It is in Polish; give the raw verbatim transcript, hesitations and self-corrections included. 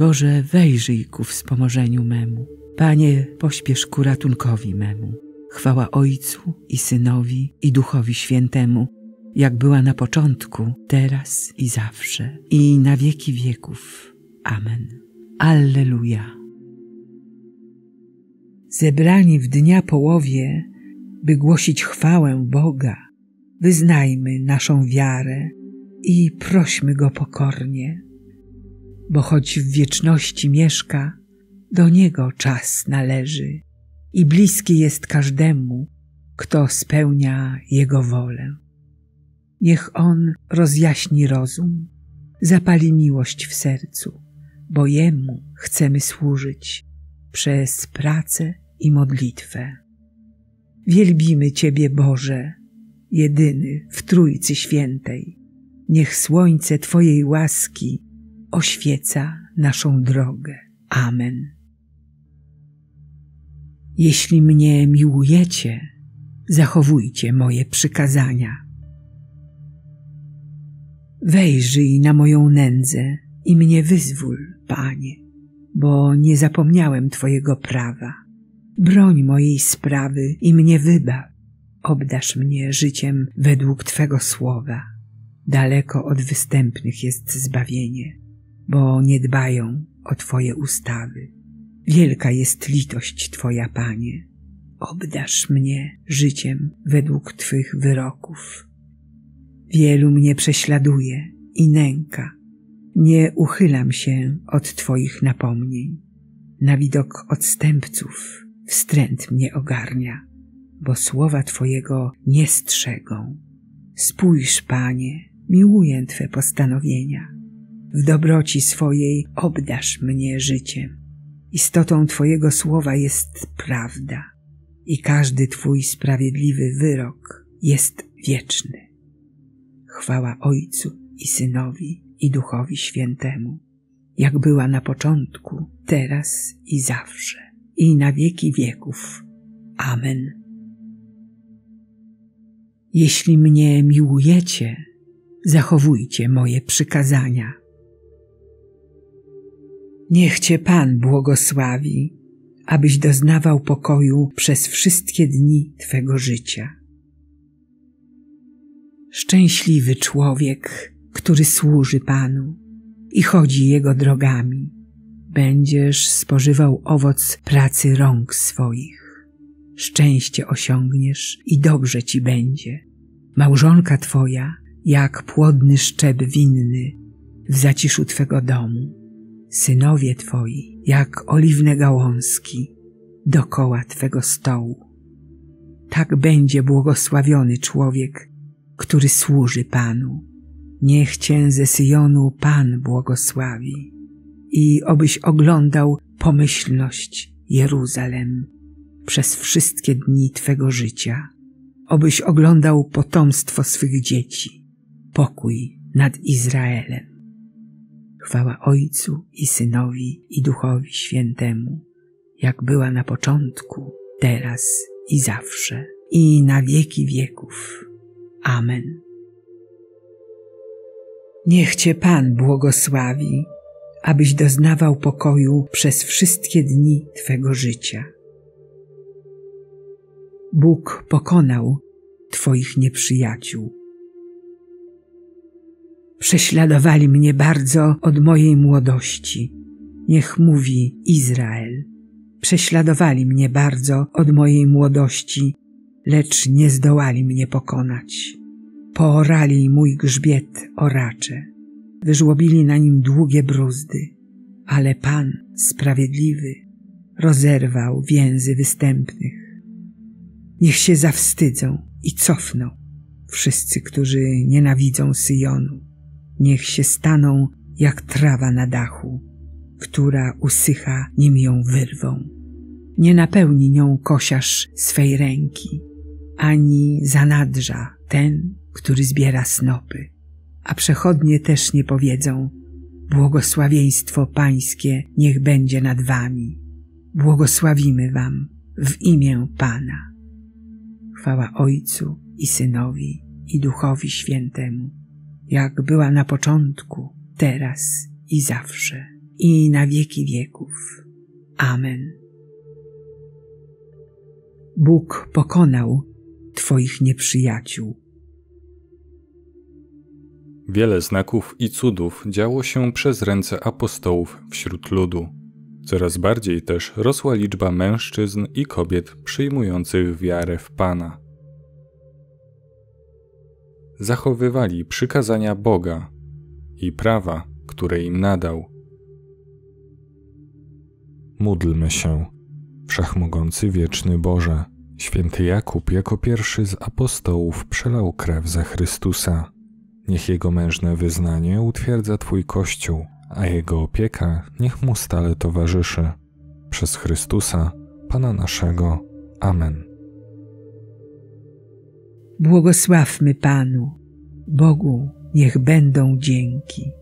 Boże, wejrzyj ku wspomożeniu memu. Panie, pośpiesz ku ratunkowi memu. Chwała Ojcu i Synowi i Duchowi Świętemu, jak była na początku, teraz i zawsze, i na wieki wieków. Amen. Alleluja. Zebrani w dnia połowie, by głosić chwałę Boga, wyznajmy naszą wiarę i prośmy Go pokornie, bo choć w wieczności mieszka, do Niego czas należy i bliski jest każdemu, kto spełnia Jego wolę. Niech On rozjaśni rozum, zapali miłość w sercu, bo Jemu chcemy służyć przez pracę i modlitwę. Wielbimy Ciebie, Boże, jedyny w Trójcy Świętej. Niech słońce Twojej łaski oświeca naszą drogę. Amen. Jeśli mnie miłujecie, zachowujcie moje przykazania. Wejrzyj na moją nędzę i mnie wyzwól, Panie, bo nie zapomniałem Twojego prawa. Broń mojej sprawy i mnie wybaw. Obdarz mnie życiem według Twego słowa. Daleko od występnych jest zbawienie, bo nie dbają o Twoje ustawy. Wielka jest litość Twoja, Panie. Obdarz mnie życiem według Twych wyroków. Wielu mnie prześladuje i nęka. Nie uchylam się od Twoich napomnień. Na widok odstępców wstręt mnie ogarnia, bo słowa Twojego nie strzegą. Spójrz, Panie, miłuję Twe postanowienia. W dobroci swojej obdarz mnie życiem. Istotą Twojego słowa jest prawda i każdy Twój sprawiedliwy wyrok jest wieczny. Chwała Ojcu i Synowi i Duchowi Świętemu, jak była na początku, teraz i zawsze, i na wieki wieków. Amen. Jeśli mnie miłujecie, zachowujcie moje przykazania. Niech Cię Pan błogosławi, abyś doznawał pokoju przez wszystkie dni Twego życia. Szczęśliwy człowiek, który służy Panu i chodzi Jego drogami. Będziesz spożywał owoc pracy rąk swoich. Szczęście osiągniesz i dobrze Ci będzie. Małżonka Twoja jak płodny szczep winny w zaciszu Twego domu. Synowie Twoi jak oliwne gałązki dokoła Twego stołu. Tak będzie błogosławiony człowiek, który służy Panu. Niech Cię ze Syjonu Pan błogosławi i obyś oglądał pomyślność Jeruzalem przez wszystkie dni Twego życia. Obyś oglądał potomstwo swych dzieci, pokój nad Izraelem. Chwała Ojcu i Synowi i Duchowi Świętemu, jak była na początku, teraz i zawsze, i na wieki wieków. Amen. Niech Cię Pan błogosławi, abyś doznawał pokoju przez wszystkie dni Twego życia. Bóg pokonał Twoich nieprzyjaciół. Prześladowali mnie bardzo od mojej młodości. Niech mówi Izrael. Prześladowali mnie bardzo od mojej młodości, lecz nie zdołali mnie pokonać. Poorali mój grzbiet oracze, wyżłobili na nim długie bruzdy, ale Pan sprawiedliwy rozerwał więzy występnych. Niech się zawstydzą i cofną wszyscy, którzy nienawidzą Syjonu. Niech się staną jak trawa na dachu, która usycha, nim ją wyrwą. Nie napełni nią kosiarz swej ręki, ani zanadrza ten, który zbiera snopy. A przechodnie też nie powiedzą: błogosławieństwo Pańskie niech będzie nad wami. Błogosławimy wam w imię Pana. Chwała Ojcu i Synowi i Duchowi Świętemu, jak była na początku, teraz i zawsze, i na wieki wieków. Amen. Bóg pokonał Twoich nieprzyjaciół. Wiele znaków i cudów działo się przez ręce apostołów wśród ludu. Coraz bardziej też rosła liczba mężczyzn i kobiet przyjmujących wiarę w Pana. Zachowywali przykazania Boga i prawa, które im nadał. Módlmy się. Wszechmogący wieczny Boże, święty Jakub jako pierwszy z apostołów przelał krew za Chrystusa. Niech jego mężne wyznanie utwierdza Twój Kościół, a jego opieka niech mu stale towarzyszy. Przez Chrystusa, Pana naszego. Amen. Błogosławmy Panu. Bogu niech będą dzięki.